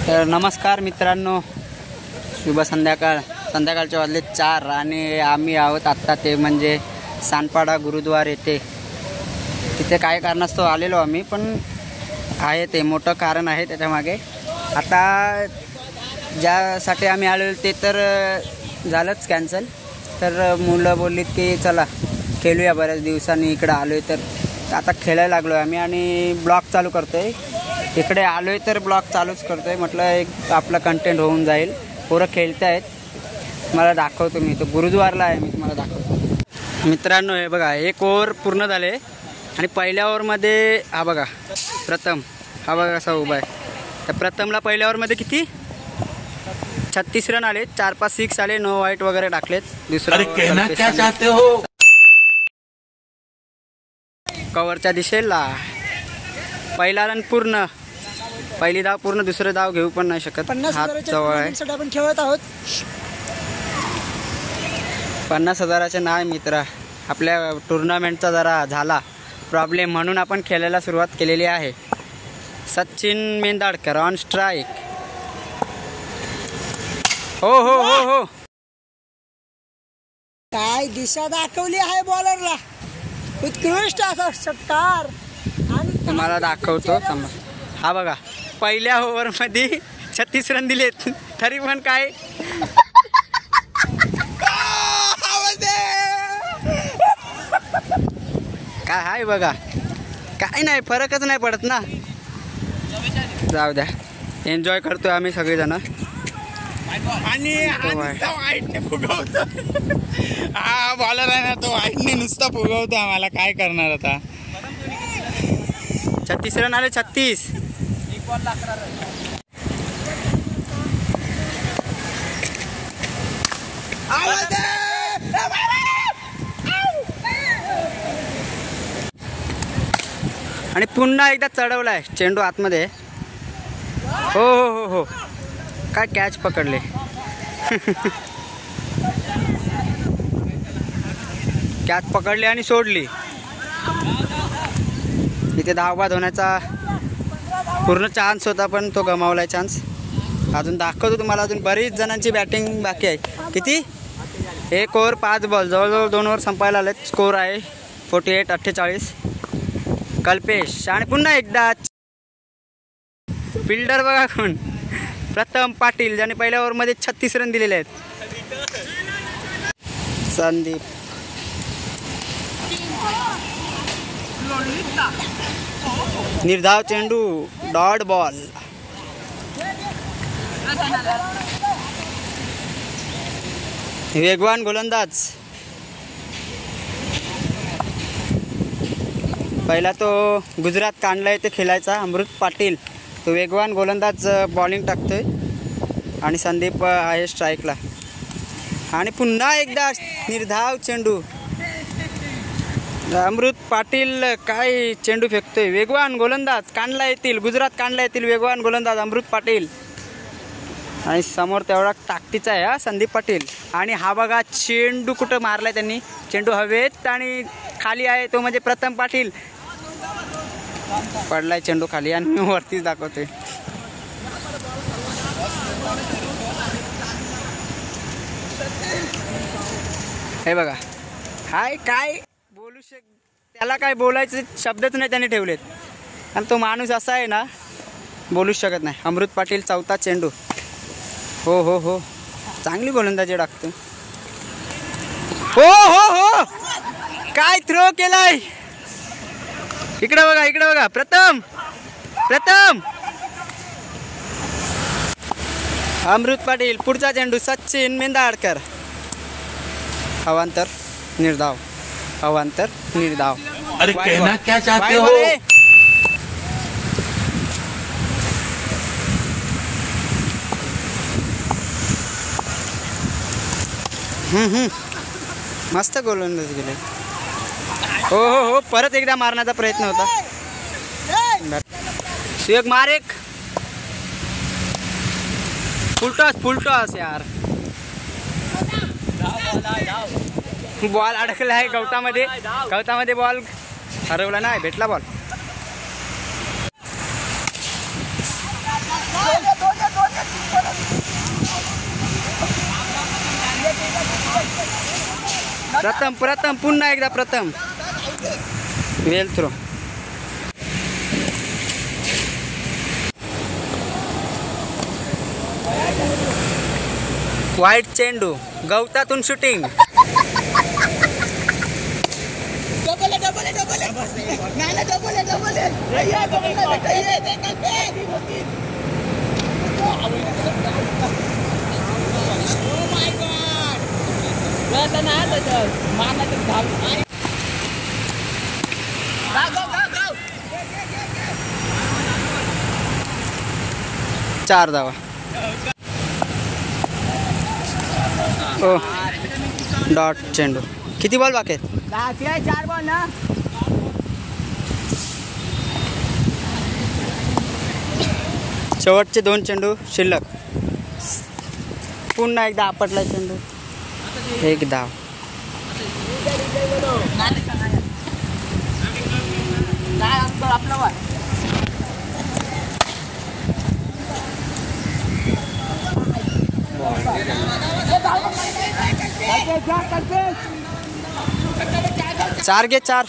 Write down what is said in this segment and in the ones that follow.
तर नमस्कार मित्रांनो, शुभ संध्याकाळ. संध्याकाळचे वाजले 4 आणि आम्ही आहोत आत्ता ते म्हणजे सानपाडा गुरुद्वार येथे. तिथे काय कारणास्तव आलेलो आम्ही, पण आहे ते मोठं कारण आहे त्याच्यामागे. आता ज्यासाठी आम्ही आलेलो ते तर झालंच कॅन्सल. तर मुलं बोललीत की चला खेळूया, बऱ्याच दिवसांनी इकडं आलो आहे तर आता खेळायला लागलो आहे आम्ही आणि ब्लॉग चालू करतो आहे. इकडे आलो आहे तर ब्लॉग चालूच करतो आहे. म्हटलं एक आपला कंटेंट होऊन जाईल. पोरं खेळत आहेत, मला दाखवतो. मी तो गुरुद्वारला आहे, मी तुम्हाला दाखवतो. मित्रांनो हे बघा, एक ओव्हर पूर्ण झाले आणि पहिल्या ओव्हरमध्ये हा बघा प्रथम, हा बघा कसा उभा आहे. त्या प्रथमला पहिल्या ओव्हरमध्ये किती 36 रन आले, 4-5 सिक्स आले, 9 वाईट वगैरे टाकलेत. दुसरा कव्हरच्या दिशेला पहिला रन पूर्ण, पहिली धाव पूर्ण, दुसरं धाव घेऊ पण नाही शकत. हात जवळ आहे. आपण खेळत आहोत 50,000चे नाही मित्रा. आपल्या टुर्नामेंटचा जरा झाला प्रॉब्लेम म्हणून आपण खेळायला सुरुवात केलेली आहे. Sachin Mendadkar on strike. हो हो हो हो, काय दिशा दाखवली आहे बॉलरला. उत्कृष्ट असा षटकार आणि तुम्हाला दाखवतो. हा बघा, पहिल्या ओव्हरमध्ये 36 रन दिलेत, तरी पण काय काय आहे बघा, काय नाही, फरकच नाही पडत ना. जाऊ द्या, एन्जॉय करतोय आम्ही सगळेजण. आणि फुगवतो हा बॉलर आहे ना, तो वाईटने नुसता फुगवतो आम्हाला. काय करणार आता. 36 रन आले, 36. आणि पुन्हा एकदा चढवलाय चेंडू आतमध्ये. हो हो हो हो, काय कॅच पकडले. कॅच पकडली आणि सोडली. इथे धावबाद होण्याचा पूर्ण चान्स होता, पण तो गमावलाय चान्स. अजून दाखवतो तुम्हाला, अजून बरीच जणांची बॅटिंग बाकी आहे. किती, 1 ओव्हर 5 बॉल, जवळजवळ 2 ओव्हर संपायला आलेत. स्कोर आहे 48-48. कल्पेश आणि पुन्हा एकदा फिल्डर बघा कोण, प्रथम पाटील, ज्याने पहिल्या ओव्हरमध्ये 36 रन दिलेले आहेत. संदीप, निर्धाव चेंडू, डॉट बॉल. वेगवान गोलंदाज. पहिला तो गुजरात कांडला येथे खेळायचा अमृत पाटील, तो वेगवान गोलंदाज बॉलिंग टाकतोय आणि संदीप आहे स्ट्राईकला. आणि पुन्हा एकदा निर्धाव चेंडू. अमृत पाटील काय चेंडू फेकतोय. वेगवान गोलंदाज कांडला येतील, गुजरात कांडला येतील वेगवान गोलंदाज अमृत पाटील. आणि समोर तेवढा ताकदीचा आहे हा संदीप पाटील. आणि हा बघा चेंडू कुठं मारलाय त्यांनी, चेंडू हवेत आणि खाली आहे, तो म्हणजे प्रथम पाटील. पडलाय चेंडू खाली आणि मी वरतीच दाखवतोय. हे बघा, हाय काय बोलू त्याला काय बोलायचे शब्दच नाही त्याने ठेवलेत. आणि तो माणूस असा आहे ना, बोलूच शकत नाही. अमृत पाटील चौथा चेंडू. हो हो हो, चांगली गोलंदाजी टाकतो. हो हो हो, काय थ्रो केलाय. इकडे बघा, इकडे बघा, प्रथम प्रथम अमृत पाटील. पुढचा चेंडू सचिन मेंदाडकर. अवांतर निर्धाव, अवांतर निर्धाव. अरे कहना क्या चाहते हो. मस्त गोलंदाज गेले. हो हो हो, परत एकदा मारण्याचा प्रयत्न होता. सुयोग मार एक. फुलटॉस यार. बॉल अडकला आहे गवतामध्ये बॉल हरवला नाही, भेटला बॉल. प्रथम पुन्हा एकदा प्रथम वेल थ्रो. वाईट चेंडू गवतातून शूटिंग. चार धावा. ओ डॉट चेंडू. किती बॉल बाकी आहेत? 4 बॉल ना. शेवटचे 2 चेंडू शिल्लक. पुन्हा एकदा आपटला चेंडू. एक धाव. चार घे 4.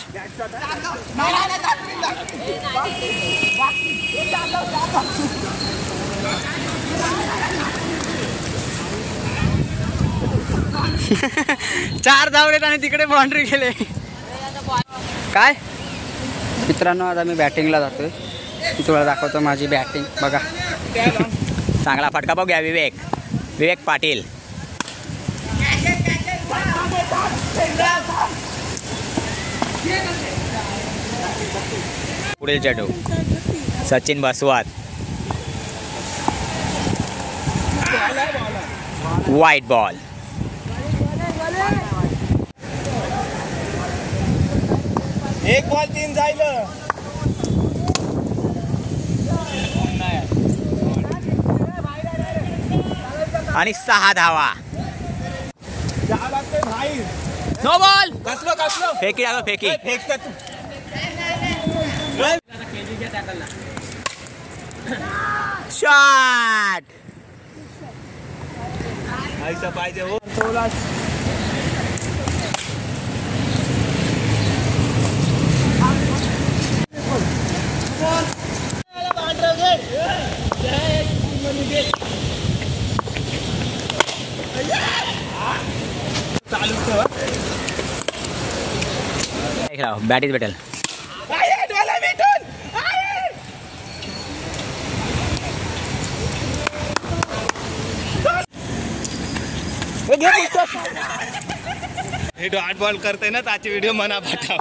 चार धावलेत आणि तिकडे बाउंड्री गेले. काय मित्रांनो, आता मी बॅटिंगला जातोय. मी तुम्हाला दाखवतो माझी बॅटिंग बघा. चांगला फटका बघूया. विवेक पाटील. पुढील चेंडू सचिन बसवत. वाईट बॉल. एक बॉल 3 जाईल. आणि 6 धावा. No ball. कसलो फेकी टाका फेकी. शॉट. ऐसा पाहिजे हो. बॅटीज भेटेल. हे डॉट बॉल करते ना, त्याची व्हिडिओ मना पाठव.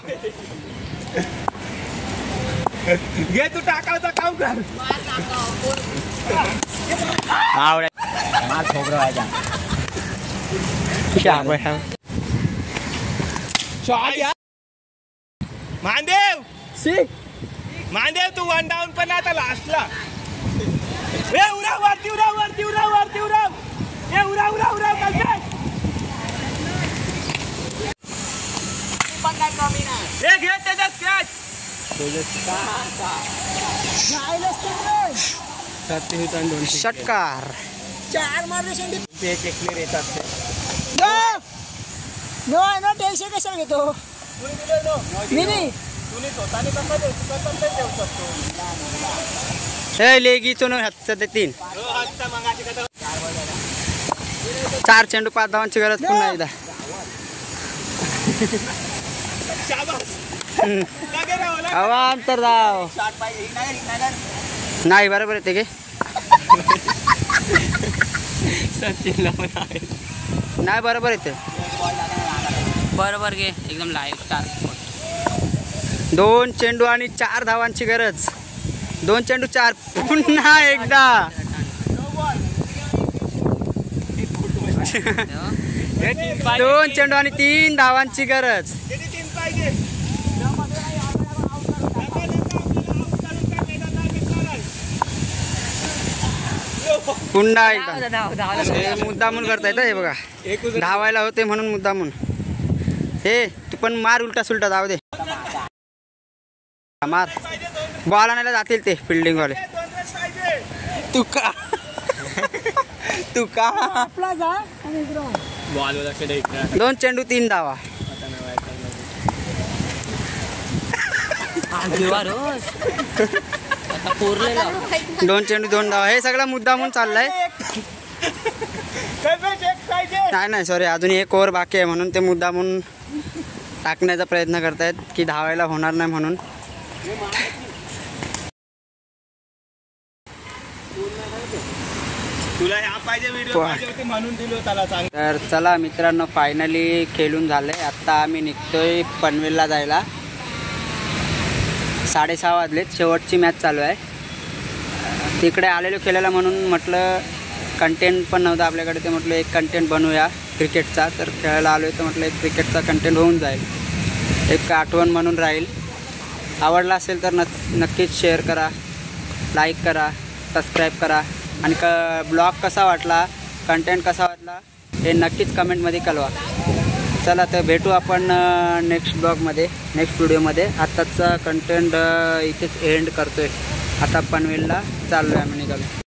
घे तू टाकायचं काम कर. माल खोबरं व्हायचा. मांदेव तू 1 डाऊन पण आता लास्टला. उराव वरती उराव. हे उराव हे घे त्याचा स्क्रॅच. षटकार. 4 मारले शेंडी. एक येतात. नो टेन्शन कशाला घेतो मी. हे लेगीचो न हातचं ते 3. 4 चेंडू 5 धावांची गरज. पुन्हा एकदा अवांतर धाव. नाही बरोबर येते गे. नाही बरोबर येते. बरोबर घे एकदम लाईव्ह स्टार. 2 चेंडू आणि 4 धावांची गरज. 2 चेंडू 4. पुन्हा एकदा 2 चेंडू आणि 3 धावांची गरज. पुन्हा एकदा. हे मुद्दामून करतायत हे बघा. धावायला होते म्हणून मुद्दामून. हे तू पण मार उलटा सुलटा धाव दे. मार. बॉल आणायला जातील ते फिल्डिंग वाले. तू का आपला जा. 2 चेंडू 3 धावा. 2 चेंडू 2 धावा. हे सगळा मुद्दा म्हणून चाललाय. नाही सॉरी, अजून एक ओव्हर बाकी आहे म्हणून ते मुद्दा म्हणून टाकण्याचा प्रयत्न करतायत की धावायला होणार नाही म्हणून. तुला या पाहिजे व्हिडिओ म्हणून दिलो त्याला सांग. तर चला मित्रांनो, फायनली खेळून झालंय. आत्ता आम्ही निघतोय पनवेलला जायला. 6:30 वाजलेत. शेवटची मॅच चालू आहे. तिकडे आलेलो खेळायला म्हणून म्हटलं कंटेंट पण नव्हतं आपल्याकडे, ते म्हटलं एक कंटेंट बनवूया क्रिकेटचा. तर खेळायला आलो आहे तर म्हटलं एक क्रिकेटचा कंटेंट होऊन जाईल, एक आठवण म्हणून राहील. आवडला असेल तर नक्कीच शेअर करा, लाईक करा, सबस्क्राईब करा आणि ब्लॉग कसा वाटला, कंटेंट कसा वाटला हे नक्कीच कमेंटमध्ये कळवा. चला तर भेटू आपण नेक्स्ट ब्लॉगमध्ये, नेक्स्ट व्हिडिओमध्ये. आत्ताचा कंटेंट इथेच एंड करतो आहे. आता पनवेलला चाललो आहे आम्ही निघालो.